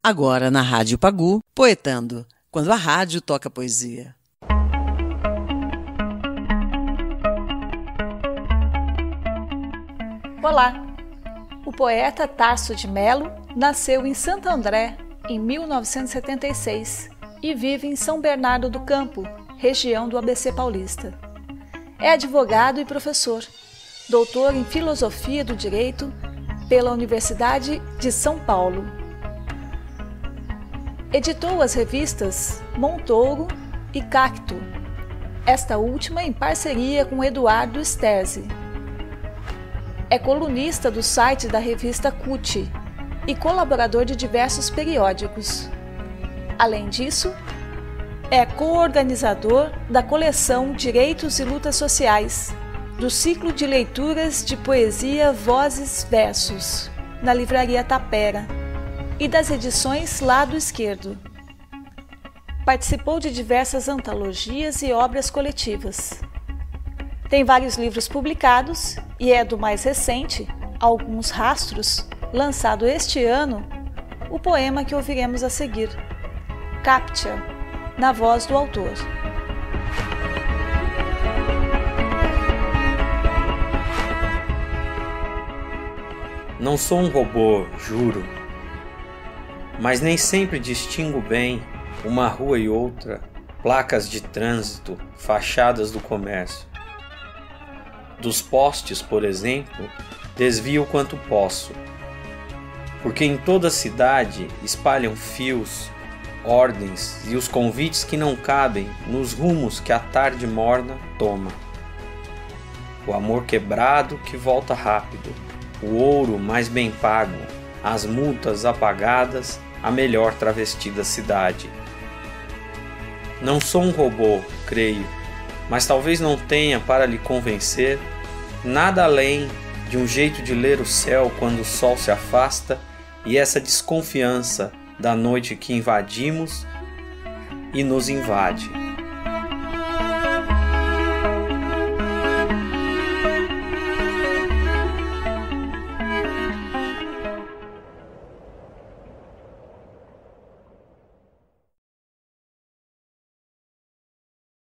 Agora na Rádio Pagu, Poetando, quando a rádio toca poesia. Olá! O poeta Tarso de Melo nasceu em Santo André em 1976 e vive em São Bernardo do Campo, região do ABC Paulista. É advogado e professor, doutor em Filosofia do Direito pela Universidade de São Paulo. Editou as revistas Montouro e Cacto, esta última em parceria com Eduardo Sterzi. É colunista do site da revista CUT e colaborador de diversos periódicos. Além disso, é coorganizador da coleção Direitos e Lutas Sociais, do ciclo de leituras de poesia Vozes Versos, na Livraria Tapera, e das edições Lado Esquerdo. Participou de diversas antologias e obras coletivas. Tem vários livros publicados e é do mais recente, Alguns Rastros, lançado este ano, o poema que ouviremos a seguir, Captcha, na voz do autor. Não sou um robô, juro, mas nem sempre distingo bem uma rua e outra, placas de trânsito, fachadas do comércio. Dos postes, por exemplo, desvio quanto posso, porque em toda a cidade espalham fios, ordens e os convites que não cabem nos rumos que a tarde morna toma. O amor quebrado que volta rápido, o ouro mais bem pago, as multas apagadas, a melhor travesti da cidade. Não sou um robô, creio, mas talvez não tenha para lhe convencer nada além de um jeito de ler o céu quando o sol se afasta e essa desconfiança da noite que invadimos e nos invade.